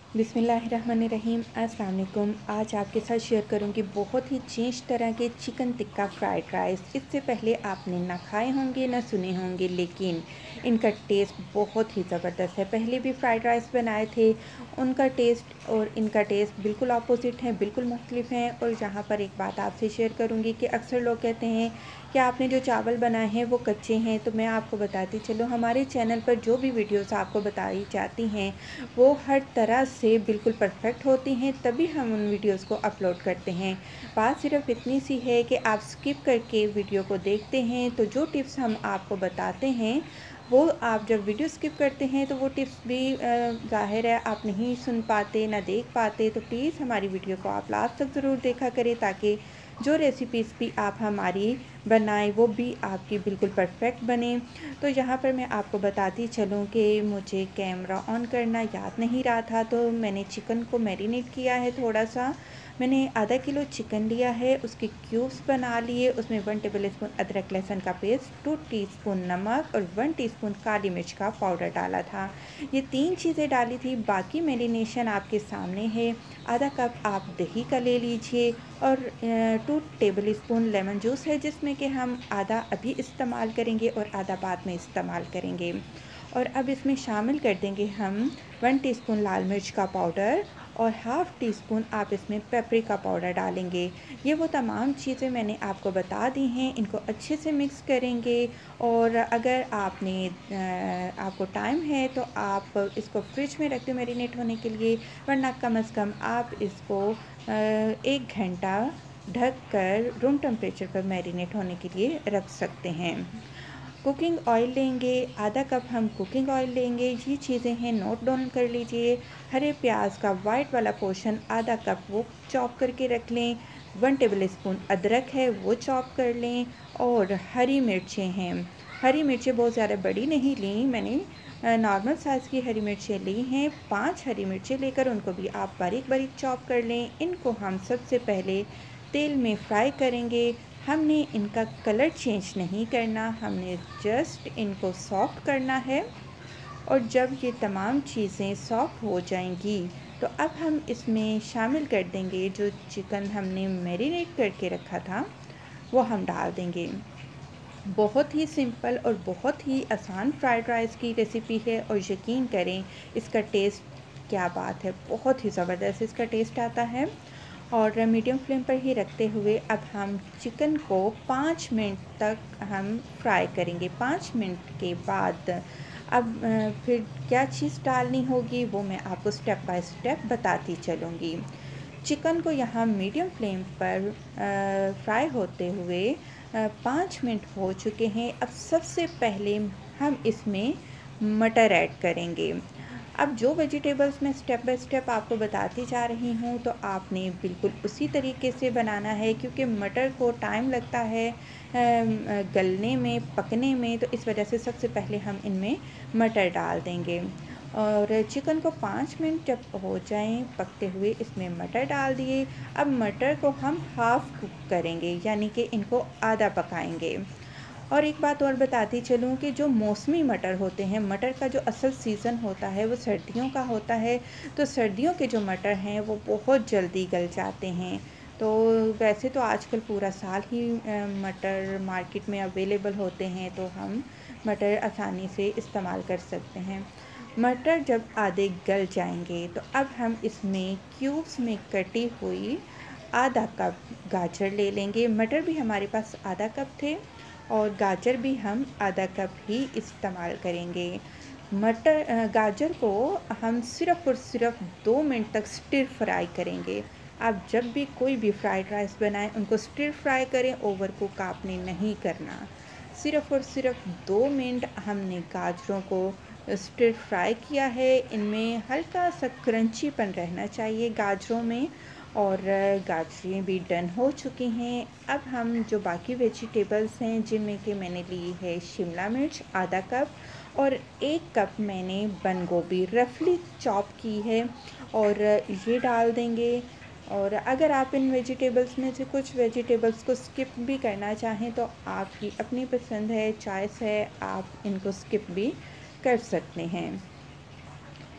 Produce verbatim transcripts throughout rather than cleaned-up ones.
बिस्मिल्लाहिर्रहमानिर्रहीम। अस्सलाम वालेकुम। आज आपके साथ शेयर करूंगी बहुत ही चेंज तरह के चिकन टिक्का फ्राइड राइस। इससे पहले आपने ना खाए होंगे ना सुने होंगे, लेकिन इनका टेस्ट बहुत ही ज़बरदस्त है। पहले भी फ्राइड राइस बनाए थे, उनका टेस्ट और इनका टेस्ट बिल्कुल अपोजिट है, बिल्कुल मुख्तलिफ हैं। और यहाँ पर एक बात आपसे शेयर करूँगी कि अक्सर लोग कहते हैं कि आपने जो चावल बनाए हैं वो कच्चे हैं। तो मैं आपको बताती चलूँ, हमारे चैनल पर जो भी वीडियोस आपको बताई जाती हैं वो हर तरह से बिल्कुल परफेक्ट होती हैं, तभी हम उन वीडियोस को अपलोड करते हैं। बात सिर्फ इतनी सी है कि आप स्किप करके वीडियो को देखते हैं तो जो टिप्स हम आपको बताते हैं वो आप जब वीडियो स्किप करते हैं तो वो टिप्स भी ज़ाहिर है आप नहीं सुन पाते ना देख पाते। तो प्लीज़ हमारी वीडियो को आप लास्ट तक ज़रूर देखा करें, ताकि जो रेसिपीज़ भी आप हमारी बनाएं वो भी आपकी बिल्कुल परफेक्ट बने। तो यहाँ पर मैं आपको बताती चलूँ कि मुझे कैमरा ऑन करना याद नहीं रहा था, तो मैंने चिकन को मैरिनेट किया है थोड़ा सा। मैंने आधा किलो चिकन लिया है, उसके क्यूब्स बना लिए, उसमें वन टेबल स्पून अदरक लहसुन का पेस्ट, टू टीस्पून नमक और वन टीस्पून काली मिर्च का पाउडर डाला था। ये तीन चीज़ें डाली थी, बाकी मैरिनेशन आपके सामने है। आधा कप आप दही का ले लीजिए और two tablespoon lemon juice है, जिसमें कि हम आधा अभी इस्तेमाल करेंगे और आधा बाद में इस्तेमाल करेंगे। और अब इसमें शामिल कर देंगे हम वन टीस्पून लाल मिर्च का पाउडर और हाफ़ टी स्पून आप इसमें पेपरिका पाउडर डालेंगे। ये वो तमाम चीज़ें मैंने आपको बता दी हैं, इनको अच्छे से मिक्स करेंगे। और अगर आपने आपको टाइम है तो आप इसको फ्रिज में रख दें मैरिनेट होने के लिए, वरना कम अज़ कम आप इसको एक घंटा ढक कर रूम टेम्परेचर पर मैरिनेट होने के लिए रख सकते हैं। कुकिंग ऑयल लेंगे, आधा कप हम कुकिंग ऑयल लेंगे। ये चीज़ें हैं, नोट डाउन कर लीजिए। हरे प्याज का वाइट वाला पोर्शन आधा कप वो चॉप करके रख लें। वन टेबल स्पून अदरक है वो चॉप कर लें। और हरी मिर्चें हैं, हरी मिर्चें बहुत ज़्यादा बड़ी नहीं ली मैंने, नॉर्मल साइज़ की हरी मिर्चें ली हैं। पांच हरी मिर्चें लेकर उनको भी आप बारीक बारीक चॉप कर लें। इनको हम सबसे पहले तेल में फ्राई करेंगे। हमने इनका कलर चेंज नहीं करना, हमने जस्ट इनको सॉफ्ट करना है। और जब ये तमाम चीज़ें सॉफ्ट हो जाएंगी तो अब हम इसमें शामिल कर देंगे जो चिकन हमने मैरिनेट करके रखा था, वो हम डाल देंगे। बहुत ही सिंपल और बहुत ही आसान फ्राइड राइस की रेसिपी है, और यकीन करें इसका टेस्ट क्या बात है, बहुत ही ज़बरदस्त इसका टेस्ट आता है। और मीडियम फ्लेम पर ही रखते हुए अब हम चिकन को पाँच मिनट तक हम फ्राई करेंगे। पाँच मिनट के बाद अब फिर क्या चीज़ डालनी होगी वो मैं आपको स्टेप बाय स्टेप बताती चलूँगी। चिकन को यहाँ मीडियम फ्लेम पर फ्राई होते हुए पाँच मिनट हो चुके हैं। अब सबसे पहले हम इसमें मटर ऐड करेंगे। अब जो वेजिटेबल्स मैं स्टेप बाय स्टेप आपको बताती जा रही हूँ तो आपने बिल्कुल उसी तरीके से बनाना है, क्योंकि मटर को टाइम लगता है गलने में, पकने में। तो इस वजह से सबसे पहले हम इनमें मटर डाल देंगे। और चिकन को पाँच मिनट जब हो जाएं पकते हुए, इसमें मटर डाल दिए। अब मटर को हम हाफ़ कुक करेंगे, यानी कि इनको आधा पकाएंगे। और एक बात और बताती चलूँ कि जो मौसमी मटर होते हैं, मटर का जो असल सीज़न होता है वो सर्दियों का होता है। तो सर्दियों के जो मटर हैं वो बहुत जल्दी गल जाते हैं। तो वैसे तो आजकल पूरा साल ही मटर मार्केट में अवेलेबल होते हैं, तो हम मटर आसानी से इस्तेमाल कर सकते हैं। मटर जब आधे गल जाएंगे तो अब हम इसमें क्यूब्स में कटी हुई आधा कप गाजर ले लेंगे। मटर भी हमारे पास आधा कप थे और गाजर भी हम आधा कप ही इस्तेमाल करेंगे। मटर गाजर को हम सिर्फ़ और सिर्फ दो मिनट तक स्टिर फ्राई करेंगे। आप जब भी कोई भी फ्राइड राइस बनाएं उनको स्टिर फ्राई करें, ओवर कुक आपने नहीं करना। सिर्फ़ और सिर्फ दो मिनट हमने गाजरों को स्टिर फ्राई किया है। इनमें हल्का सा क्रंचीपन रहना चाहिए गाजरों में। और गाजरें भी डन हो चुकी हैं। अब हम जो बाकी वेजिटेबल्स हैं, जिनमें कि मैंने ली है शिमला मिर्च आधा कप और एक कप मैंने बंद गोभी रफली चॉप की है, और ये डाल देंगे। और अगर आप इन वेजिटेबल्स में से कुछ वेजिटेबल्स को स्किप भी करना चाहें तो आपकी अपनी पसंद है, चॉइस है, आप इनको स्किप भी कर सकते हैं।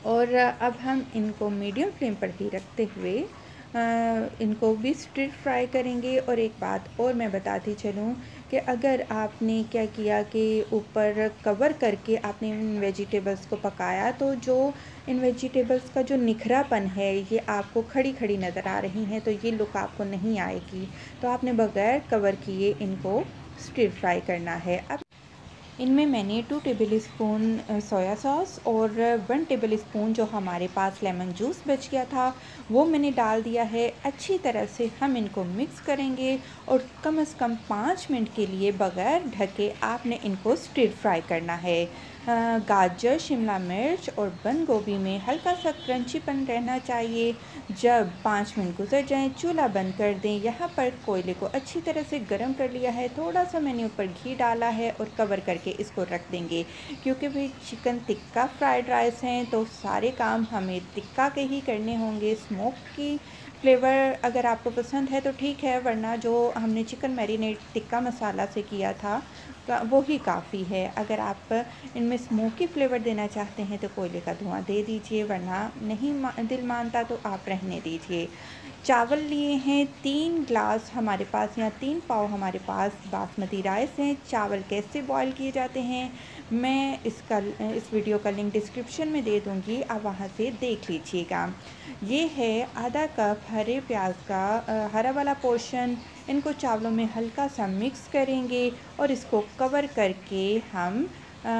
और अब हम इनको मीडियम फ्लेम पर ही रखते हुए आ, इनको भी स्टिर फ्राई करेंगे। और एक बात और मैं बताती चलूँ कि अगर आपने क्या किया कि ऊपर कवर करके आपने इन वेजिटेबल्स को पकाया, तो जो इन वेजिटेबल्स का जो निखरापन है ये आपको खड़ी खड़ी नज़र आ रही हैं, तो ये लुक आपको नहीं आएगी। तो आपने बग़ैर कवर किए इनको स्टिर फ्राई करना है। अब इनमें मैंने two tablespoon soya sauce और वन टेबल स्पून जो हमारे पास लेमन जूस बच गया था वो मैंने डाल दिया है। अच्छी तरह से हम इनको मिक्स करेंगे और कम से कम पाँच मिनट के लिए बग़ैर ढके आपने इनको स्टिर फ्राई करना है। गाजर, शिमला मिर्च और बंद गोभी में हल्का सा क्रंचीपन रहना चाहिए। जब पाँच मिनट गुजर जाएं, चूल्हा बंद कर दें। यहाँ पर कोयले को अच्छी तरह से गर्म कर लिया है, थोड़ा सा मैंने ऊपर घी डाला है और कवर करके इसको रख देंगे। क्योंकि भाई चिकन टिक्का फ्राइड राइस हैं तो सारे काम हमें टिक्का के ही करने होंगे। स्मोक की फ्लेवर अगर आपको पसंद है तो ठीक है, वरना जो हमने चिकन मैरिनेट टिक्का मसाला से किया था वो ही काफ़ी है। अगर आप इनमें स्मोकी फ्लेवर देना चाहते हैं तो कोयले का धुआं दे दीजिए, वरना नहीं दिल मानता तो आप रहने दीजिए। चावल लिए हैं तीन ग्लास हमारे पास, या तीन पाव हमारे पास बासमती राइस हैं। चावल कैसे बॉईल किए जाते हैं मैं इसका इस वीडियो का लिंक डिस्क्रिप्शन में दे दूंगी, आप वहां से देख लीजिएगा। ये है आधा कप हरे प्याज का आ, हरा वाला पोर्शन। इनको चावलों में हल्का सा मिक्स करेंगे और इसको कवर करके हम आ,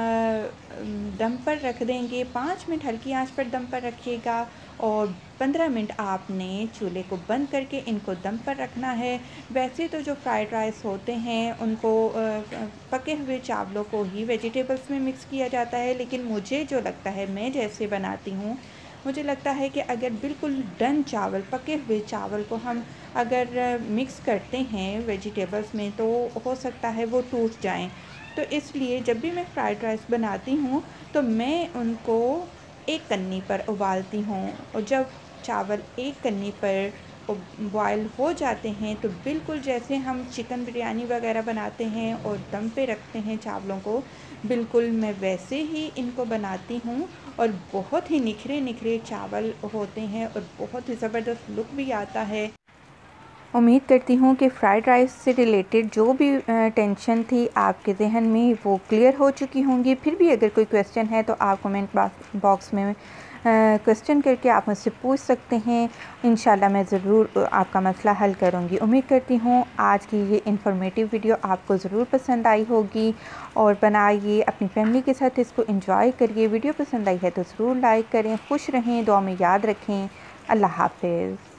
दम पर रख देंगे। पाँच मिनट हल्की आंच पर दम पर रखिएगा और पंद्रह मिनट आपने चूल्हे को बंद करके इनको दम पर रखना है। वैसे तो जो फ्राइड राइस होते हैं उनको पके हुए चावलों को ही वेजिटेबल्स में मिक्स किया जाता है, लेकिन मुझे जो लगता है, मैं जैसे बनाती हूँ, मुझे लगता है कि अगर बिल्कुल डन चावल, पके हुए चावल को हम अगर मिक्स करते हैं वेजिटेबल्स में तो हो सकता है वो टूट जाएं। तो इसलिए जब भी मैं फ्राइड राइस बनाती हूँ तो मैं उनको एक कन्नी पर उबालती हूँ, और जब चावल एक कन्नी पर बॉयल हो जाते हैं तो बिल्कुल जैसे हम चिकन बिरयानी वगैरह बनाते हैं और दम पे रखते हैं चावलों को, बिल्कुल मैं वैसे ही इनको बनाती हूँ। और बहुत ही निखरे निखरे चावल होते हैं और बहुत ही ज़बरदस्त लुक भी आता है। उम्मीद करती हूँ कि फ़्राइड राइस से रिलेटेड जो भी टेंशन थी आपके ज़हन में वो क्लियर हो चुकी होंगी। फिर भी अगर कोई क्वेश्चन है तो आप कमेंट बॉक्स में क्वेश्चन करके आप मुझसे पूछ सकते हैं। इंशाल्लाह मैं ज़रूर आपका मसला हल करूँगी। उम्मीद करती हूँ आज की ये इन्फॉर्मेटिव वीडियो आपको ज़रूर पसंद आई होगी, और बनाइए, अपनी फैमिली के साथ इसको एंजॉय करिए। वीडियो पसंद आई है तो ज़रूर लाइक करें। खुश रहें, दुआ में याद रखें। अल्लाह हाफ़िज़।